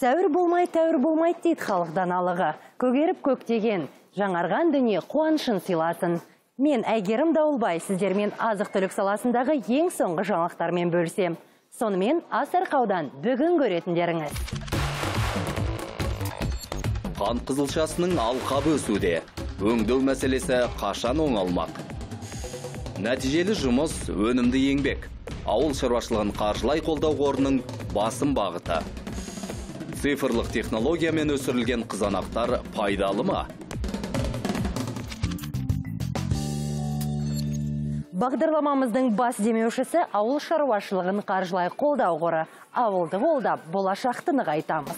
Сәуір болмай, тәуір болмайды дейді халықтан алығы. Көгеріп көктеген, жаңарған дүние қуанышын сыйласын. Мен Әйгерім Дауылбай, сіздермен азық-түлік саласындағы ең соңғы жаңалықтармен бөлісем. Сонымен Асарқаудан бүгін көретіндеріңіз. Қант қызылшасының алқабы өсуде. Өңдеу мәселесі қашан оңалмақ? Нәтижелі жұмыс, өнімді еңбек. Ауыл шаруашылығын қаржылай қолдау қорының басым бағыты. Цифрлық технологиямен өсірілген қызанақтар пайдалы ма? Бағдарламамыздың бас демеушісі ауыл шаруашылығын қаржылай қолдау қоры. Ауылды қолдап, болашақты нығайтамыз.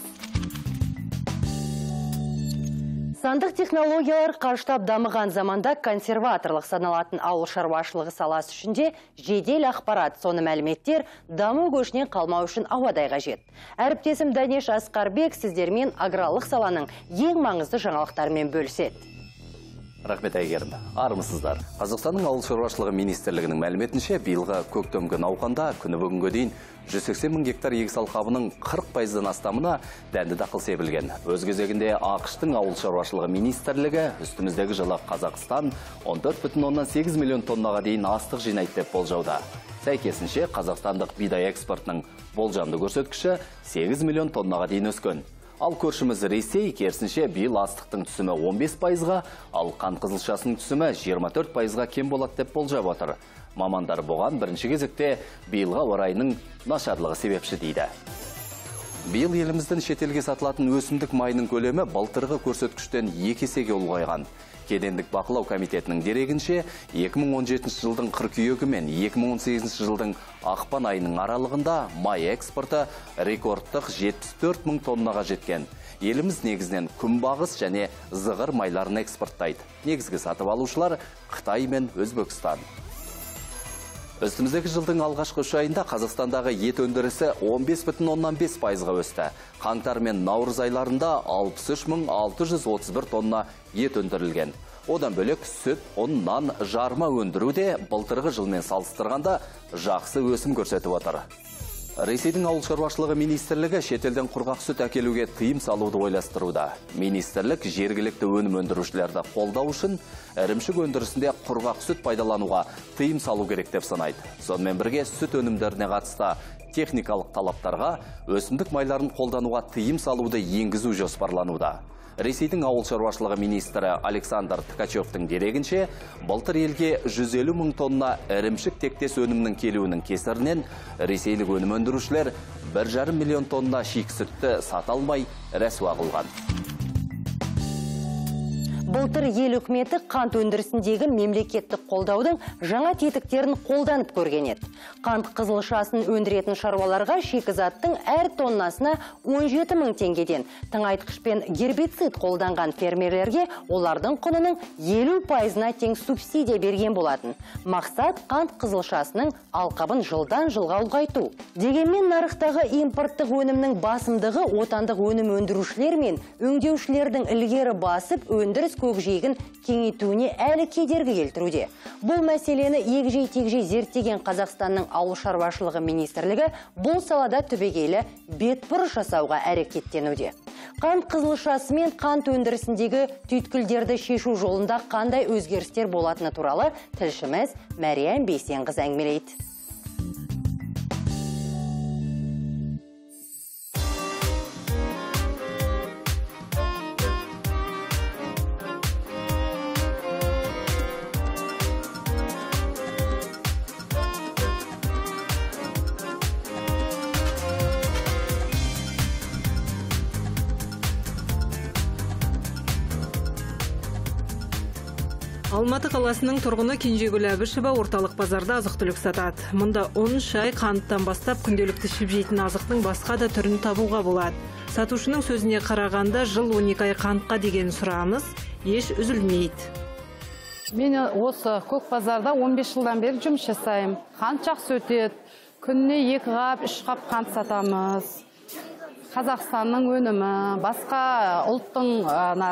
Сандық технологиялар қарыштап дамыған заманда консерваторлық саналатын ауыл шаруашылығы саласы үшінде жедел ақпарат, соны мәліметтер даму көшінен қалмау үшін ауадай қажет. Әріптесім Данеш Асқарбек сіздермен аграрлық саланың ең маңызды жаңалықтарымен бөліседі. Рахмет Әйгерім. Армысыздар. Қазақстанның ауыл шаруашылығы министрлігінің мәліметінше, биылғы көктемгі науқанда күні бүгінге дейін 180 мың гектар егіс алқабының 40%-ден астамына дәнді дақыл себілген. Өз кезегінде ақш-тың ауыл шаруашылығы министрлігі үстіміздегі жылы Қазақстан 14,8 миллион тоннаға дейін астық жинайды деп болжауда. Сәйкесінше, қазақстандық бидай экспортының болжамды көрсеткіші 8 миллион тоннаға дейін өскен. Ал көршіміз Ресей керісінше биыл астықтың түсімі 15%-ға, ал қант қызылшасының түсімі 24%-ға кем болады деп болжап отыр. Мамандар бұған бірінші кезекте биылға орайының нашарлығы себепші дейді. Биыл еліміздің шетелге сатылатын өсімдік майының көлемі былтырғы көрсеткіштен 2 есеге ұлғайған. Кедендік бақылау комитетінің дерегінше 2017 жылдың қыркүйегі мен 2018 жылдың ақпан айының аралығында май экспорты рекордтық 74 мың тоннаға жеткен. Еліміз негізінен күнбағыс және зығыр майларын экспорттайды. Негізгі сатып алушылар Қытай мен Өзбекстан. Үстіміздегі жылдың алғашқы үш айында Қазақстандағы ет өндірісі 15,5%-ға өсті. Қаңтар мен наурыз айларында 63,631 тонна ет өндірілген. Одан бөлек сүт, ұн, нан, жарма өндіруде былтырғы жылмен салыстырғанда жақсы өсім көрсетіп отыр. Ресейдің ауыл шаруашылығы министрлігі шетелден құрғақ сүт әкелуге тыйым салуды ойластыруда. Министрлік жергілікті өнім өндірушілерді қолдау үшін ірімшік өндірісінде құрғақ сүт пайдалануға тыйым салу керек деп санайды. Сонымен бірге сүт өнімдеріне қатысты техникалық талаптарға өсімдік майларын қолдануға тыйым салуды енгізу жоспарлануда. Ресейдің ауыл шаруашылығы министрі Александр Ткачевтың дерегінше, былтыр елге 150 мың тонна ірімшік тектес өнімнің келуінің кесірінен ресейлік өнім өндірушілер 1,5 миллион тонна шиік сүтті сата алмай рәсуа қылған. Былтыр ел үкіметі қант өндірісіндегі мемлекеттік қолдаудың жаңа тетіктерін қолданып көрген еді. Қант қызылшасын өндіретін шаруаларға шикізаттың әр тоннасына 17 мың теңгеден, тыңайтқышпен гербицид қолданған фермерлерге олардың құнының 50%-на тең субсидия берген болатын. Мақсат қант қызылшасының алқабын жылдан жылға ұлғайту. Дегенмен нарықтағы импорттық өнімнің басымдығы отандық өнім өндірушілер мен өңдеушілердің ілгері басып өндіріс көкжиегін кеңейтуіне әлі кедергі келтіруде. Бұл мәселені егжей-тегжей зерттеген Қазақстанның ауыл шаруашылығы министрлігі бұл салада түбегейлі бетбұрыс жасауға әрекеттенуде. Қант қызылшасы мен қант өндірісіндегі түйткілдерді шешу жолында қандай өзгерістер болатыны туралы тілшіміз Мәриям Бейсенқызы әңгімелейді. Алматы қаласының тұрғыны Кенжегүл Әбішева орталық базарда азық-түлік сатады. Мұнда 10 шай қанттан бастап күнделікті ішіп жейтін азықтың басқа да түрін табуға болады. Сатушының сөзіне қарағанда жыл 12 ай қантқа деген сұраныс еш үзілмейді. Мен осы көк базарда 15 жылдан бері жұмыс жасаймын. Қант жақсы өтеді. Күніне 2 қап, 3 қап қант сатамыз. Қазақстанның өнімі, басқа ұлттың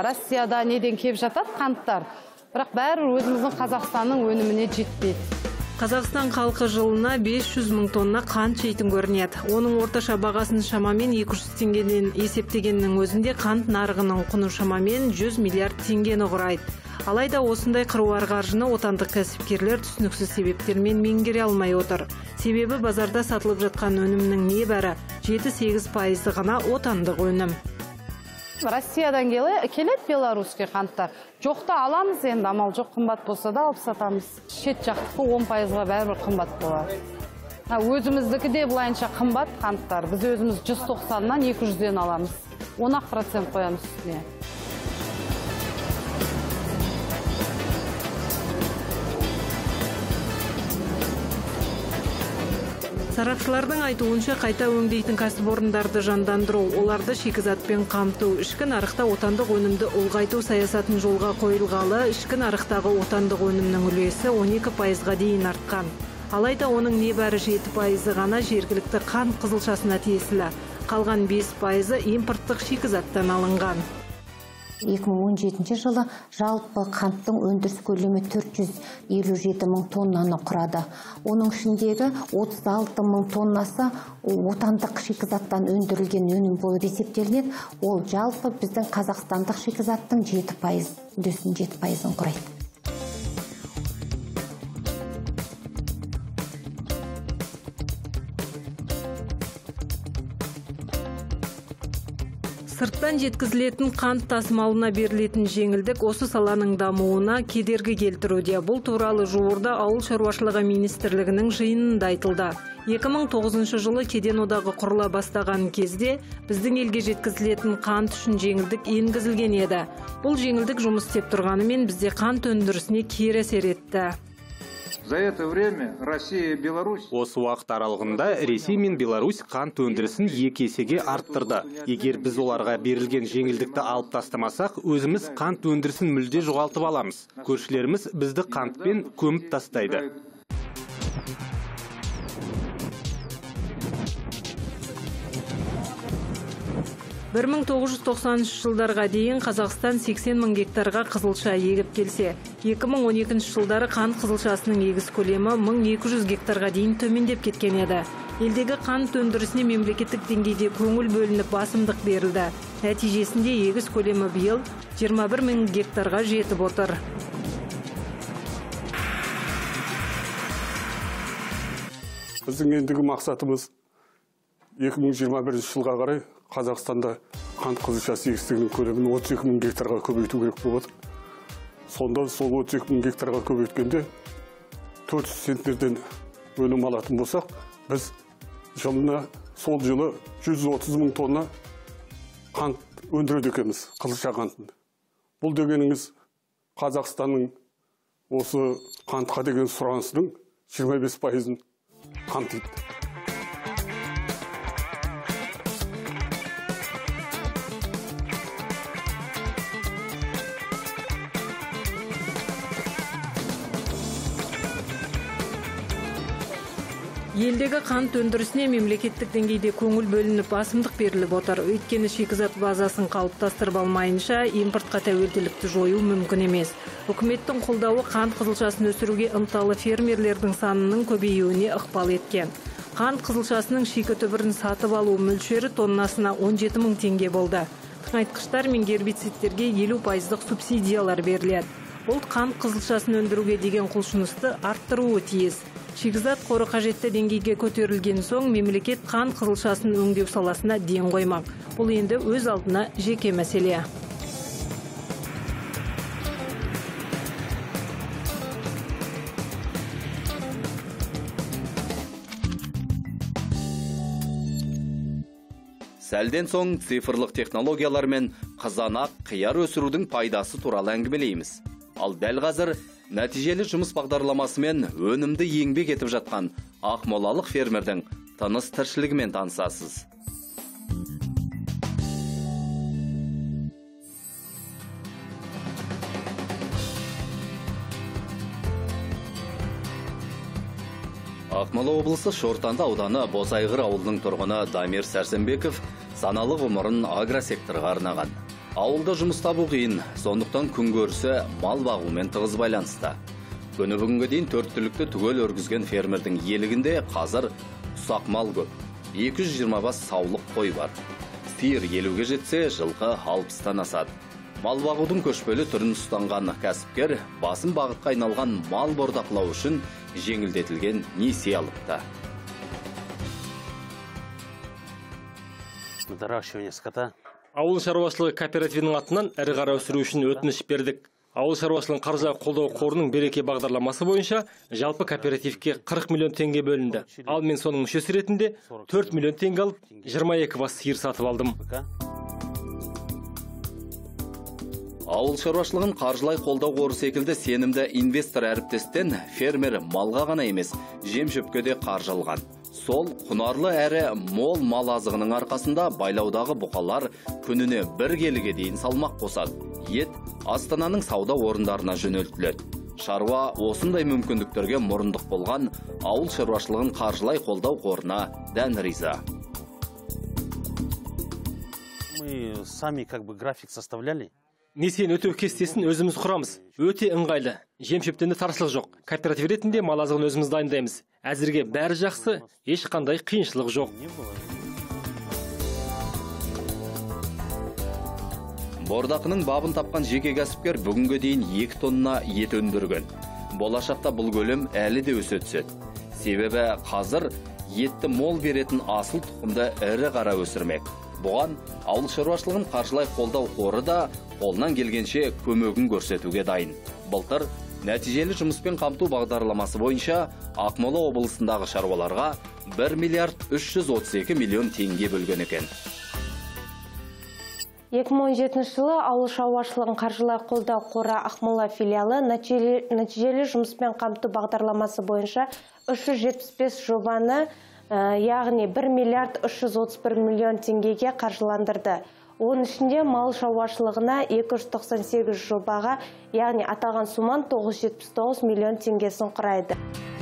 Россияда неден келіп жатады қанттар. Бірақ бәрі өзіміздің Қазақстанның өніміне жетпейді. Қазақстан халқы жылына 500 мың тонна қант жейтін көрінеді. Оның орташа бағасын шамамен 200 теңгеден есептегеннің өзінде қант нарығының құны шамамен 100 миллиард теңгені құрайды. Алайда осындай қыруар қаржыны отандық кәсіпкерлер түсініксіз себептермен меңгере алмай отыр. Себебі базарда сатылып жатқан өнімнің небәрі 7-8% ғана отандық өнім. Россиядан келеді белорусский қанттар. Жоқта аламыз, енді амал жоқ, қымбат болса да алып сатамыз. Шет жақтықы 10%-ға бәрібір қымбат болады. Өзіміздікі де бұлайынша қымбат қанттар. Біз өзіміз 190-нан 200-ден аламыз. 10% қоямыз үстіне. Сарапшылардың айтуынша қайта өңдейтін кәсіпорындарды жандандыру, оларды шикізатпен қамту, ішкі нарықта отандық өнімді ұлғайту саясатын жолға қойылғалы, ішкі нарықтағы отандық өнімнің үлесі 12%-ға дейін артқан. Алайда оның небәрі 7% ғана жергілікті қант қызылшасына тиесілі, қалған 5% импорттық шикізаттан алынған. 2017 жылы жалпы қанттың өндіріс көлемі 457 мың тоннаны құрады. Оның ішіндегі 36 мың тоннасы отандық шикізаттан өндірілген өнім болып есептелінеді. Ол жалпы біздің қазақстандық шикізаттың 7%-ын құрайды. Сырттан жеткізілетін қант тасымалына берілетін жеңілдік осы саланың дамуына кедергі келтіруде. Бұл туралы жуырда Ауыл шаруашылығы министрлігінің жиынында айтылды. 2009 жылы кеден одағы құрыла бастаған кезде біздің елге жеткізілетін қант үшін жеңілдік енгізілген еді. Бұл жеңілдік жұмыс істеп тұрғанымен бізде қант өндірісіне кері әсер етті. За это время Россия и Беларусь... Осы уақыт аралығында Ресей мен Беларусь қант өндірісін 2 есеге арттырды. Егер біз оларға берілген жеңілдікті алып тастамасақ, өзіміз қант өндірісін мүлде жоғалтып аламыз. Көршілеріміз бізді қантпен көміп тастайды. Бір 1990 жылдарға дейін Қазақстан 80 мың гектарға қызылша егіп келсе, 2012 жылдары қант қызылшасының егіс көлемі 1200 гектарға дейін төмендеп кеткен еді. Елдегі қант өндірісіне мемлекеттік деңгейде көңіл бөлініп басымдық берілді. Нәтижесінде егіс көлемі биыл 21 мың гектарға жетіп отыр. Біздің ендігі мақсатымыз 2021 жылға қарай Қазақстанда қант қызылшасы егістігінің көлемін 32 мың гектарға көбейту керек болып отыр. Сонда сол 32 мың гектарға көбейткенде 400 центнерден өнім алатын болсақ, біз жылына сол жылы 130 мың тонна қант өндіреді екенбіз, қызылша қантын. Бұл дегеніңіз Қазақстанның осы қантқа деген сұранысының 25%-ын қамтиды. Елдегі қант өндірісіне мемлекеттік деңгейде көңіл бөлініп басымдық беріліп отыр. Өйткені шикізат базасын қалыптастырып алмайынша импортқа тәуелділікті жою мүмкін емес. Үкіметтің қолдауы қант қызылшасын өсіруге ынталы фермерлердің санының көбеюіне ықпал еткен. Қант қызылшасының шикі түбірін сатып алу мөлшері тоннасына 17 мың теңге болды. Тыңайтқыштар мен гербицидтерге 50%-ық субсидиялар беріледі. Бұл қант қызылшасын өндіруге деген құлшынысты арттыруы тиіс. Шикізат қоры қажетті деңгейге көтерілген соң мемлекет қант қызылшасын өңдеу саласына ден қоймақ. Бұл енді өз алдына жеке мәселе. Сәлден соң цифрлық технологиялар мен қызанақ, қияр өсірудің пайдасы туралы әңгімелейміз. Ал дәл қазір нәтижелі жұмыс бағдарламасымен өнімді еңбек етіп жатқан ақмолалық фермердің тыныс тіршілігімен танысасыз. Ақмола облысы Шортанды ауданы Бозайғыр ауылының тұрғыны Дамир Сәрсенбеков саналы ғұмырын агросекторға арнаған. Ауылда жұмыс табу қиын, сондықтан күн көрісі мал бағумен тығыз байланысты. Күні бүгінге дейін 4 түлікті түгел өргізген фермердің елігінде қазір ұсақ мал көп. 220 бас саулық қой бар. Сиыр 50-ге жетсе, жылқы 60-тан асады. Мал бағудың көшпелі түрін ұстанған кәсіпкер басым бағытқа айналған мал бордақылау үшін жеңілдетілген несие алыпты. Ауыл шаруашылығы кооперативінің атынан ірі қара өсіру үшін өтініш бердік. Ауыл шаруашылығын қаржылай қолдау қорының береке бағдарламасы бойынша жалпы кооперативке 40 миллион теңге бөлінді. Ал мен соның мүшесі ретінде 4 миллион теңге алып, 22 бас сиыр сатып алдым. Ауыл шаруашылығын қаржылай қолдау қоры секілді сенімді инвестор әріптестен фермер малға ғана емес, жем-шөпке де қаржы алған. Сол құнарлы әрі мол мал азығының арқасында байлаудағы бұқалар күніне 1 келіге дейін салмақ қосады. Ет Астананың сауда орындарына жөнелтіледі. Шаруа осындай мүмкіндіктерге мұрындық болған ауыл шаруашылығын қаржылай қолдау қорына дән риза. Мы сами график составляли. Несиені өтеу кестесін өзіміз құрамыз. Өте ыңғайлы. Жем-шөптен де таршылық жоқ. Кооператив ретінде мал азығын өзіміз дайындаймыз. Әзірге бәрі жақсы, ешқандай қиыншылық жоқ. Бордақының бабын тапқан жеке кәсіпкер бүгінге дейін 2 тонна ет өндірген. Болашақта бұл көлем әлі де өсе түседі. Себебі қазір етті мол беретін асыл тұқымды ірі қара өсірмек. Бұған ауыл шаруашылығын қаржылай қолдау қоры да қолынан келгенше көмегін көрсетуге дайын. Былтыр нәтижелі жұмыспен қамту бағдарламасы бойынша Ақмола облысындағы шаруаларға 1 миллиард 332 миллион теңге бөлген екен. 2017 жылы ауыл шаруашылығын қаржылай қолдау қоры Ақмола филиалы нәтижелі жұмыспен қамту бағдарламасы бойынша 375 жобаны, яғни 1 миллиард 331 миллион теңгеге қаржыландырды. Оның ішінде мал шаруашылығына 298 жобаға, яғни аталған суман 979 миллион теңгесін құрайды.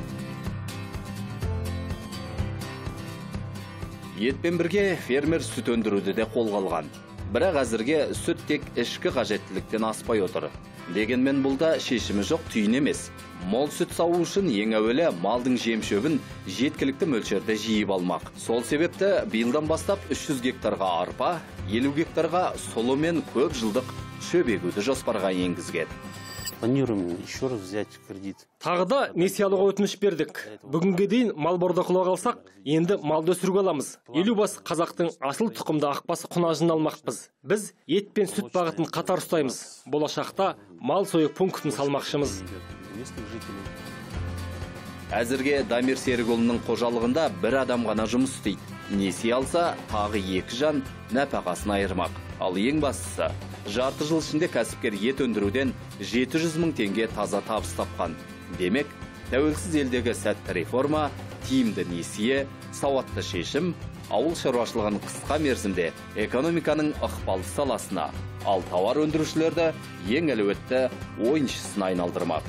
Етпен бірге фермер сүт өндіруді де қолға алған. Бірақ әзірге сүт тек ішкі қажеттіліктен аспай отыр. Дегенмен бұл да шешімі жоқ түйін емес. Мол сүт сауы үшін ең әуелі малдың жем-шөбін жеткілікті мөлшерде жиып алмақ. Сол себепті биылдан бастап 300 гектарға арпа, 50 гектарға сұлы мен көп жылдық шөп егуді жоспарға енгізген. Планируем еще раз взять кредит. Тағы да несие алуға өтініш бердік. Бүгінге дейін мал бордақылауға алсақ, енді малды өсіруге аламыз. 50 бас қазақтың асыл тұқымды ақбасы құнажын алмақпыз. Біз ет пен сүт бағытын қатар ұстаймыз. Болашақта мал сойып пунктін салмақшымыз. Әзірге Дамир Серікұлының қожалығында бір адам ғана жұмыс істейді. Несие алса, тағы 2 жан нәпақасын айырмақ. Ал ең бастысы, жарты жыл ішінде кәсіпкер ет өндіруден 700 мың теңге таза табыс тапқан. Демек, тәуелсіз елдегі сәтті реформа, тиімді несие, сауатты шешім, ауыл шаруашылығын қысқа мерзімде экономиканың ықпалды саласына, ал тауар өндірушілерді ең әлеуетті ойыншысына айналдырмақ.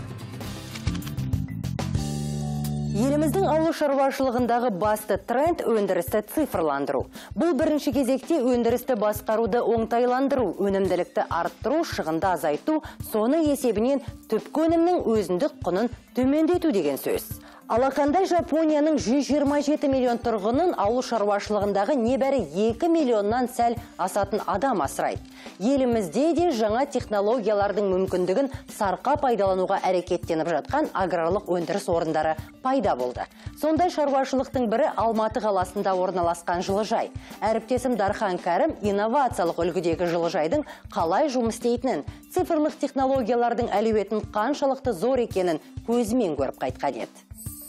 Еліміздің ауыл шаруашылығындағы басты тренд өндірісті цифрландыру. Бұл бірінші кезекте өндірісті басқаруды оңтайландыру, өнімділікті арттыру, шығынды азайту, соны есебінен түпкі өнімнің өзіндік құнын төмендету деген сөз. Алақандай Жапонияның 127 миллион тұрғынын ауыл шаруашылығындағы небәрі 2 миллионнан сәл асатын адам асырайды. Елімізде де жаңа технологиялардың мүмкіндігін сарқа пайдалануға әрекеттеніп жатқан аграрлық өндіріс орындары пайда болды. Сондай шаруашылықтың бірі Алматы қаласында орналасқан жылыжай. Әріптесім Дархан Кәрім инновациялық үлгідегі жылыжайдың қалай жұмыс істейтінін, цифрлық технологиялардың әлеуетін қаншалықты зор екенін көзімен көріп қайтқан еді.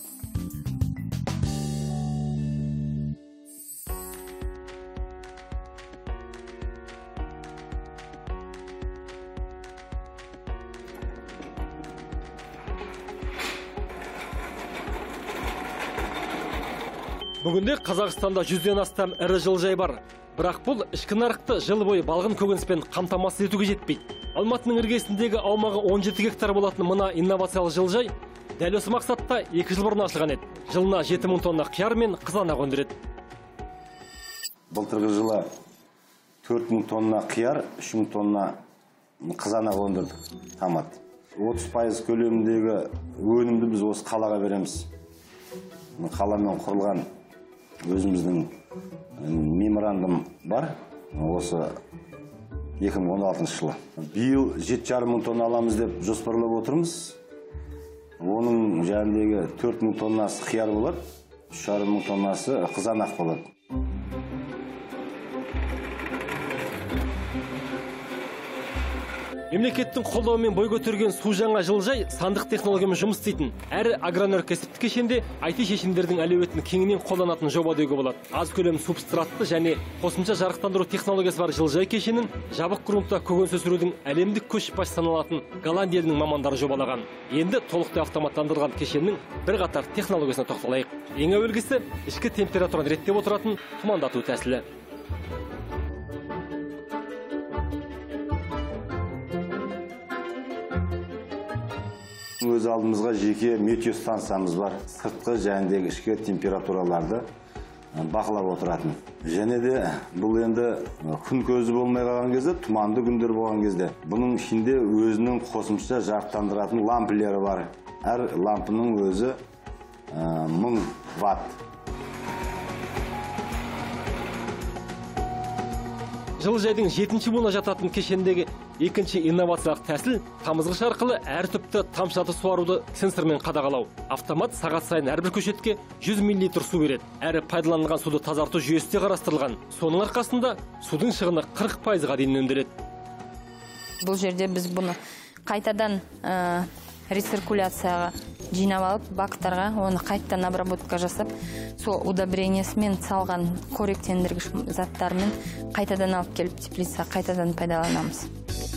Бүгінде Қазақстанда 100-ден астам ірі жылыжай бар. Бірақ бұл ішкі нарықты жыл бойы балғын көкөніспен қамтамасыз етуге жетпейді. Алматының іргесіндегі аумағы 17 гектар болатын мына инновациялық жылыжай дәл осы мақсатта 2 жыл бұрын ашылған еді. Жылына 7000 тонна қияр мен қызанақ өндіреді. Былтырғы жылы 4000 тонна қияр, 3000 тонна қызанақ өндірдік, томат. 30% көлеміндегі өнімді біз осы қалаға береміз. Қаламен құрылған өзіміздің меморандум бар, осы 2016 жылы. Биыл 7,5 мың тонна аламыз деп жоспарлап отырмыз. Оның жәндегі 4 мың тоннасы қияр болады, 3,5 мың тоннасы қызанақ болады. Мемлекеттің қолдауымен бой көтерген су жаңа жылыжай сандық технологиямен жұмыс істейтін. Әрі агроөнеркәсіптік кешенде IT шешімдердің әлеуетін кеңінен қолданатын жоба деуге болады. Аз көлем субстратты және қосымша жарықтандыру технологиясы бар жылыжай кешенін жабық грунтта көкөніс өсірудің әлемдік көшбасшы саналатын Голландия елінің мамандары жобалаған. Енді толықтай автоматтандырылған кешеннің бірқатар технологиясына тоқталайық. Ең әуелгісі ішкі температураны реттеп отыратын тұмандату тәсілі. Өз алдымызға жеке метеостансамыз бар. Сыртқы жәндегі ішкі температураларды бақылап отыратын. Және де бұл енді күн көзі болмай қалған кезде, тұманды күндер болған кезде, бұның ішінде өзінің қосымша жарықтандыратын лампілері бар. Әр лампының өзі 1000 ватт. Жылыжайдың 7-ші буынына жататын кешендегі екінші инновациялық тәсіл тамызғыш арқылы әр түпті тамшылатып суаруды сенсормен қадағалау. Автомат сағат сайын әрбір көшетке 100 мл су береді. Әрі пайдаланылған суды тазарту жүйесі де қарастырылған. Соның арқасында судың шығыны 40%-ға дейін өндіреді. Бұл жерде біз бұны қайтадан рециркуляцияға жинап алып, бактарға оны қайттан обработка жасап, сол удобрениясымен салған қоректендіргіш заттармен қайтадан алып келіп теплица қайтадан пайдаланамыз.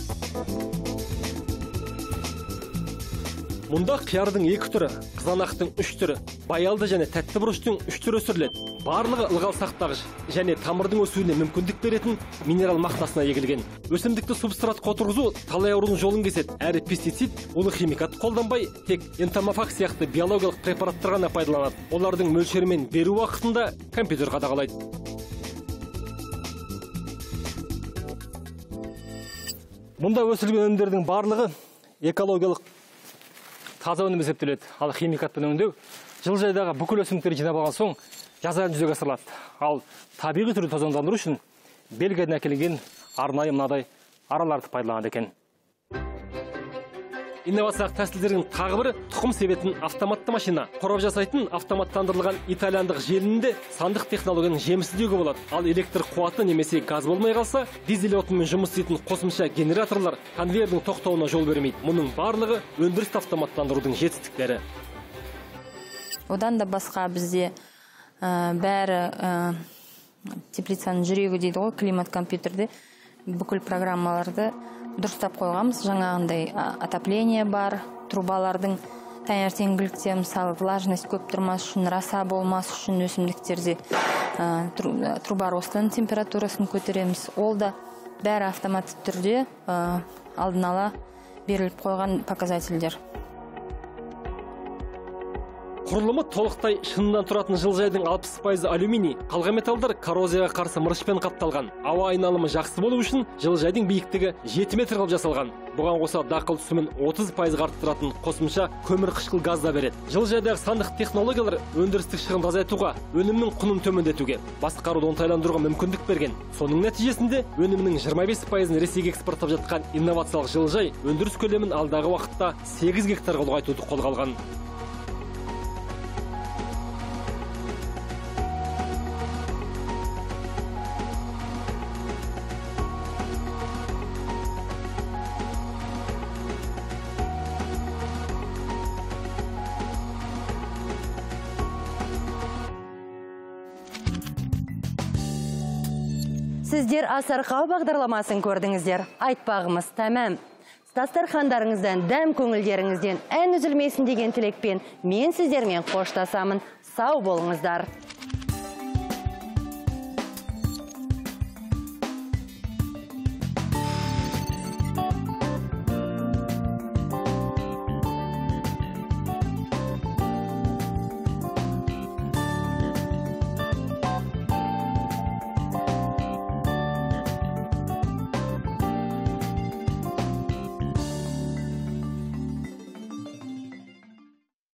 Мұнда қиярдың 2 түрі, қызанақтың 3 түрі, баялды және тәтті бұрыштың 3 түрі өсіріледі. Барлығы ылғал сақтағыш және тамырдың өсуіне мүмкіндік беретін минерал мақтасына егілген. Өсімдікті субстратқа отырғызу талай аурудың жолын кеседі. Әрі пестицид, улы химикат қолданбай, тек энтомофаг сияқты биологиялық препараттар ғана пайдаланады. Олардың мөлшерімен беру уақытында компьютер қадағалайды. Мұнда өсірілген өнімдердің барлығы экологиялық таза өнім есептеледі. Ал химикатпен өңдеу жылыжайдағы бүкіл өсімдіктерді жинап алған соң жазадан жүзеге асырылады. Ал табиғи түрде тозаңдандыру үшін Бельгиядан әкелінген арнайы мынадай араларды пайдаланады екен. Инновациялық тәсілдердің тағы бірі тұқым себетін автоматты машина. Қорап жасайтын автоматтандырылған итальяндық желінінде сандық технологияның жемісі деуге болады. Ал электр қуаты немесе газ болмай қалса, дизель отынымен жұмыс істейтін қосымша генераторлар конвейердің тоқтауына жол бермейді. Мұның барлығы өндірісті автоматтандырудың жетістіктері. Одан да басқа бізде бәрі теплицаның жүрегі дейді ғой, климат компьютерде бүкіл программаларды дұрыстап қойғанбыз. Жаңағындай отопление бар, трубалардың таңертеңгілікте, мысалы, влажность көп тұрмас үшін, роса болмас үшін өсімдіктерде труба ростының температурасын көтереміз. Ол да бәрі автоматты түрде алдын ала беріліп қойған показательдер. Құрылымы толықтай шынынан тұратын жылыжайдың 60% алюминий, қалған металдар коррозияға қарсы мырышпен қапталған. Ауа айналымы жақсы болу үшін жылыжайдың биіктігі 7 метр қылып жасалған. Бұған қоса дақыл түсімін 30% арттыратын қосымша көмір қышқыл газ да береді. Жылыжайдағы сандық технологиялар өндірістік шығынды азайтуға, өнімнің құнын төмендетуге, басқаруды оңтайландыруға мүмкіндік берген. Соның нәтижесінде өнімнің 25%-ын Ресейге экспорттап жатқан инновациялық жылыжай өндіріс көлемін алдағы уақытта 8 гектарға ұлғайтуды қолға алған. Сіздер Асарқау бағдарламасын көрдіңіздер. Айтпағымыз тәмәм. Дастархандарыңыздан, дәм көңілдеріңізден ән үзілмесін деген тілекпен мен сіздермен қоштасамын. Сау болыңыздар.